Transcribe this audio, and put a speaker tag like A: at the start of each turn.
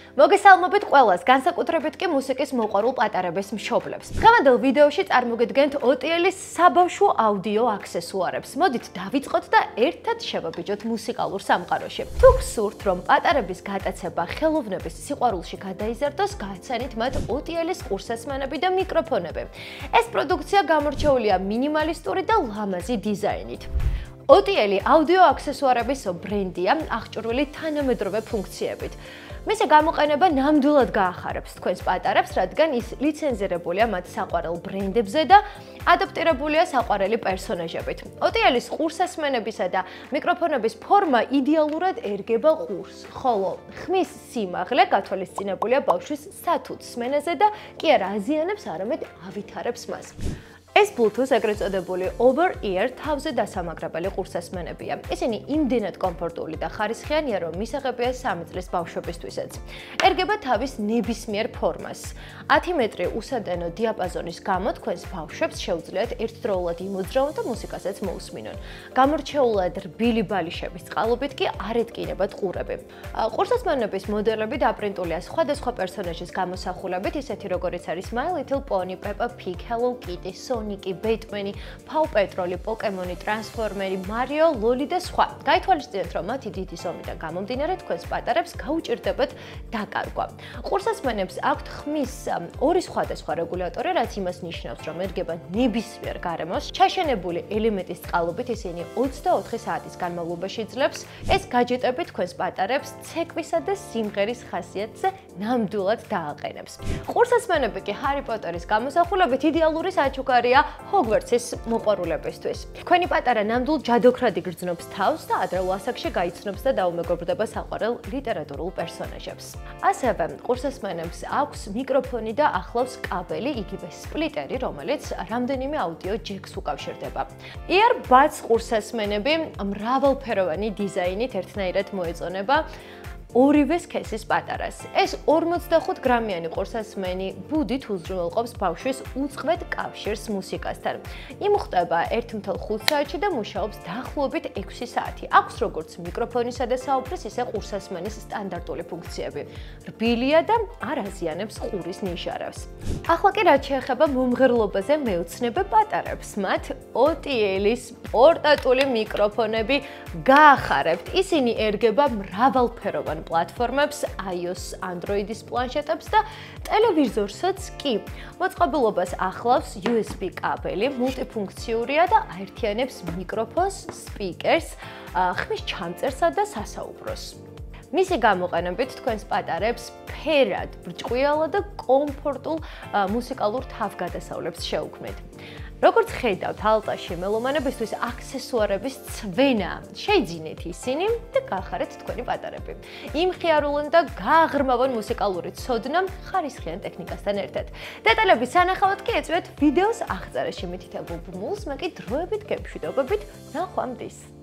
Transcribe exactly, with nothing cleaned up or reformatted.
A: მოგესალმებით ყველას, განსაკუთრებით კი მუსიკის მოყვარულ პატარების მშობლებს. დღევანდელ ვიდეოში წარმოგიდგენთ ოტიელის საბავშვო აუდიო აქსესუარებს. მოდით დავიწყოთ და ერთად შევაბიჯოთ მუსიკალურ სამყაროში. თუ გსურთ, რომ პატარების გატაცება ხელოვნების სიყვარულში გადაიზარდოს, გააცანით მათ ოტიელის ყურსასმენები და მიკროფონები. ეს პროდუქცია გამორჩეულია მინიმალისტური და ლამაზი დიზაინით. ოტიელი აუდიო აქსესუარების ბრენდია, აღჭურვილი თანამედროვე ფუნქციებით. მისი გამოყენება ნამდვილად გაახარებს თქვენს პატარებს, რადგან ის ლიცენზირებულია მათ საყვარელ ბრენდებზე და ადაპტირებულია საყვარელი პერსონაჟებით. ოტიელის ყურსასმენებისა და მიკროფონების ფორმა იდეალურად ერგება ყურს, ხოლო ხმის სიმაღლე გათვალისწინებულია ბავშვის სათუც სმენაზე და კი არა აზიანებს, არამედ ავითარებს მას. ეს Bluetooth ეგრეთ წოდებული over-ear თავზე დასამაგრებელი ყურსასმენებია. ისინი იმდენად კომფორტული და ხარისხიანია, რომ მისაღებია სამი წლის ბავშვებისთვისაც. ერგება თავის ნებისმიერ ფორმას. ათი მეტრი უსადენო დიაპაზონის გამო თქვენს ბავშვებს შეუძლიათ ერთდროულად იმოძრავონ და მუსიკასაც მოусმინონ. გამორჩეულად რბილი ბალიშების წყალობით კი არ ეტკინებათ ყურები. ყურსასმენების მოდელები დაპრინტულია სხვადასხვა პერსონაჟის გამოსახულებით, ისეთი როგორიც არის My Little Pony, Peppa Pig, Hello Kitty, Sonic, Batman, Paw Patrol, Pokemon, Transformers, Mario, Loli და სხვა. გაითვალისწინეთ, რომ მათი დიდი ზომიდან გამომდინარე თქვენს პატარებს გაუჭირდებათ დაკარგვა. ყურსასმენებს აქვთ ხმის ორი სხვადასხვა რეგულატორი, რაც იმას ნიშნავს, რომ ერგება ნებისმიერ გარემოს. ჩაშენებული ელემენტის წყალობით ისინი ოცდაოთხი საათის განმავლობაში ძლებს. ეს გაჯეტები თქვენს პატარებს ცეკვისა და სიმღერის ხასიათზე ნამდვილად დააყენებს. ყურსასმენები კი ჰარი პოტერის გამოსახულებით იდეალური საჩუქარია ჰოგვორტსის მოყვარულებისთვის. თქვენი პატარა ნამდვილ ჯადოქრად იგრძნობს თავს და ადრეულ ასაკში გაიცნობს და დაუმეგობრდება საყვარელ ლიტერატურულ პერსონაჟებს. ასევე ყურსასმენებს აქვს მიკროფონი და ახლავს კაბელი, იგივე სპლიტერი, რომელიც რამდენიმე აუდიო ჯეკს უკავშირდება. Earbuds ყურსასმენები მრავალფეროვანი დიზაინით ერთნაირად მოეწონება ორივე სქესის პატარას. ეს ორმოცდახუთ გრამიანი ყურსასმენი ბუდით უზრუნველყოფს ბავშვის უწყვეტ კავშირს მუსიკასთან. იმუხტება ერთი ათეული ხუთი საათში და მუშაობს დაახლოებით ექვსი საათი. აქვს როგორც მიკროფონისა და საუბრის, ისე ყურსასმენის სტანდარტული ფუნქციები. რბილია და არ აზიანებს ყურის ნიჟარავს. ახლა კი რაც შეეხება მომღერლობაზე მეოცნებე პატარებს, მათ ოტიელის პორტატული მიკროფონები გაახარებთ. ისინი ერგება მრავალფეროვან პლატფორმებს, iOS, Android-ის პლანშეტებს და ტელევიზორსაც კი. მოწყობილობას ახლავს U S B კაბელი, მულტიფუნქციურია და აერთიანებს მიკროფონს, სპიკერს, ხმის ჩამწერსა და სასაუბროს. მისი გამოყენებით თქვენს პატარებს ფერად, ბრჭყვიალა და კომფორტულ მუსიკალურ თავგადასავლებს შეუქმნით. როგორც ხედავთ, ალტაში მელომანებისთვის აქსესუარების ცვენა. შეიძინეთ ისინი და გაახარეთ თქვენი პატარები. იმხიარულონ და გააღრმავონ მუსიკალური ცოდნა ხარისხიან ტექნიკასთან ერთად. დეტალების სანახავად კი ეწვიეთ ვიდეოს აღწერაში მითითებულ ბმულს, მე კი დროებით გემშვიდობებით ნახვამდის.